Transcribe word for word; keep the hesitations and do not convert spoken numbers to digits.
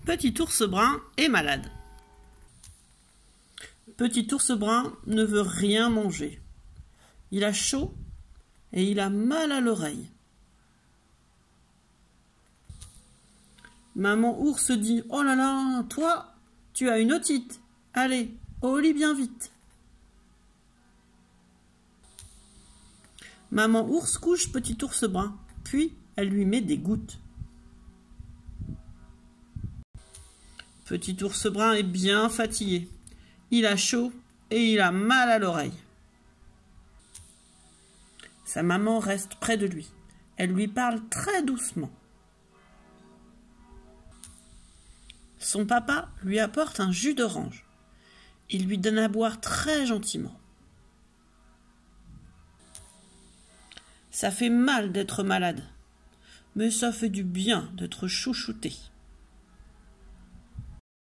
Petit ours brun est malade. Petit ours brun ne veut rien manger. Il a chaud et il a mal à l'oreille. Maman ours dit « Oh là là, toi, tu as une otite. Allez, au lit bien vite. » Maman ours couche petit ours brun, puis elle lui met des gouttes. Petit ours brun est bien fatigué. Il a chaud et il a mal à l'oreille. Sa maman reste près de lui. Elle lui parle très doucement. Son papa lui apporte un jus d'orange. Il lui donne à boire très gentiment. Ça fait mal d'être malade, mais ça fait du bien d'être chouchouté.